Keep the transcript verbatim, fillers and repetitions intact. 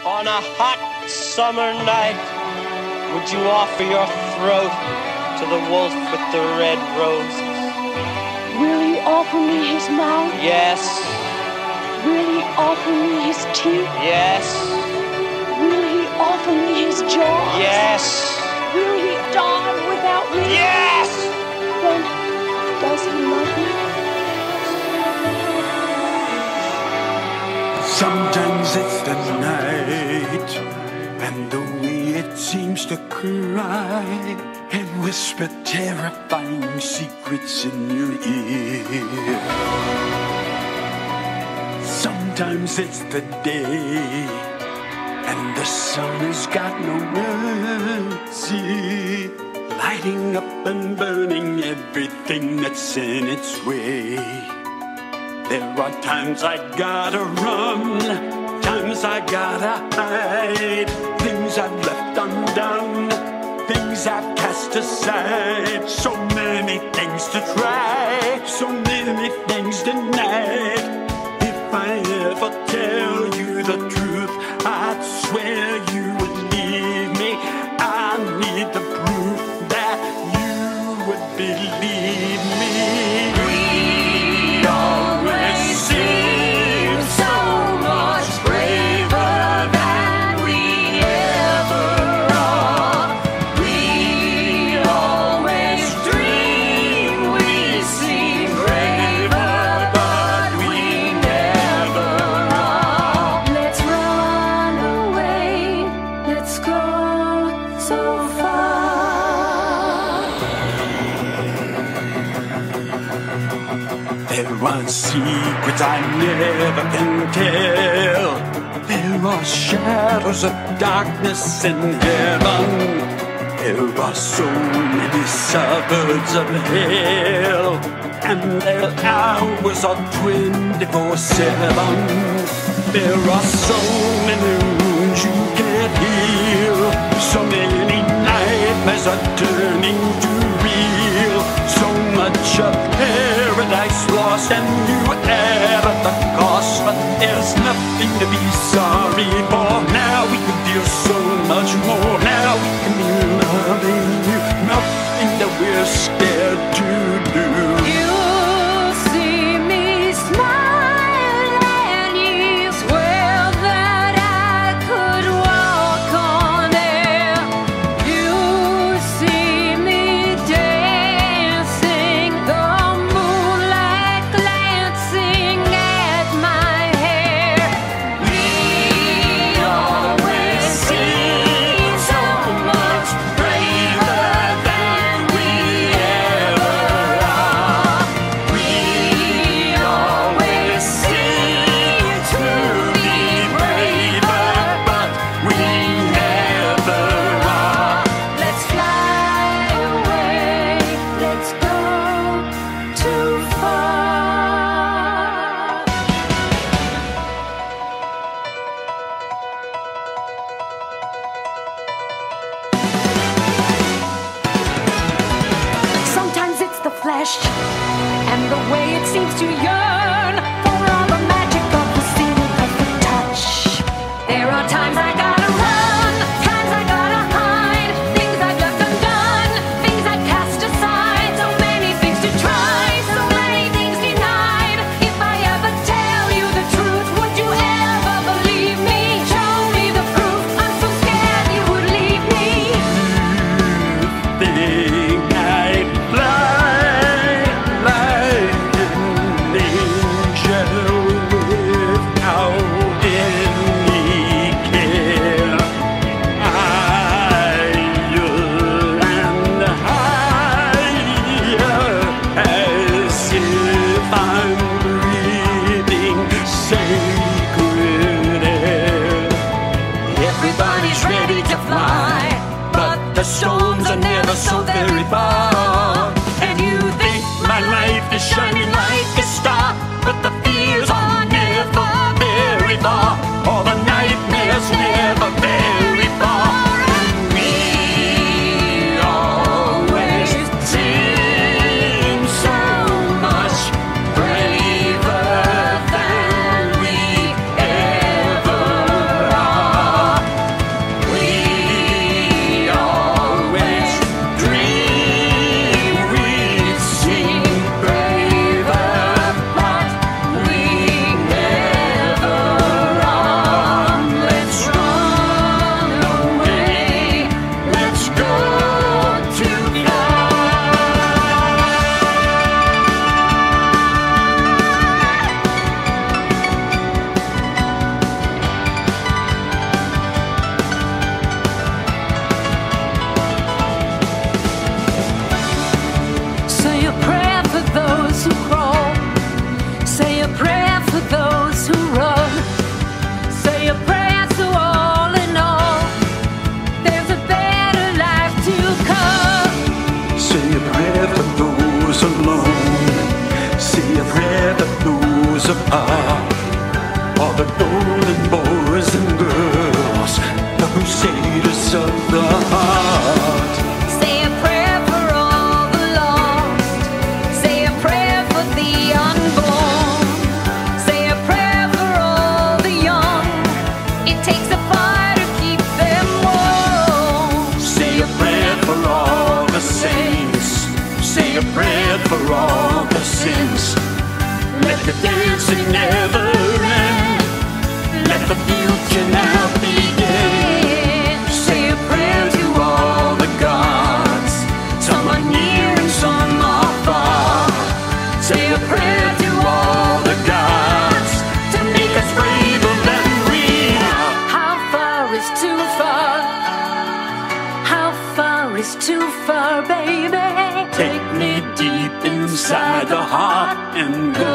On a hot summer night, would you offer your throat to the wolf with the red roses? Will he offer me his mouth? Yes. Will he offer me his teeth? Yes. Will he offer me his jaws? Yes. Will he die without me? Yes! Then does he love me? Sometimes it's the night, and the way it seems to cry and whisper terrifying secrets in your ear. Sometimes it's the day, and the sun has got no mercy, lighting up and burning everything that's in its way. There are times I gotta run, times I gotta hide, things I've left undone, things I've cast aside. So many things to try, so many things denied. If I ever tell you the truth, I'd swear you would leave me. I need the proof that you would believe me. We always seem so much braver than we ever are. We always dream we seem braver, but we never are. Let's run away. Let's go so far. There are secrets I never can tell. There are shadows of darkness in heaven. There are so many suburbs of hell, and their hours are twenty-four seven. There are so many wounds you can't heal, so many nightmares are turning to real. So much of paradise lost, and you add up the cost, but there's nothing to be sorry for. Now we can feel so much more. Now we can be loving you. Nothing that we're scared to do. You see me smile, and you swear that I could walk on air. You see me dancing, the moonlight glancing at my hair. We always seem so much braver than we ever are. We always seem to be braver, but we never are. Let's fly away. Let's go too far. Sometimes it's the flesh and the way it seems to yearn for all the magic of the seeming perfect touch. There are times I gotta run, times I gotta hide, things I've left undone, things I cast aside. So many things to try, so many things denied. If I ever tell you the truth, would you ever believe me? Show me the proof, I'm so scared you would leave me. Think I'd fly like an angel without any care. the dancing never end. Let the future now begin. Say a prayer to all the gods, some are near and some are far. Say a prayer to all the gods to make us braver than we are. How far is too far? How far is too far, baby? Take me deep inside the heart and go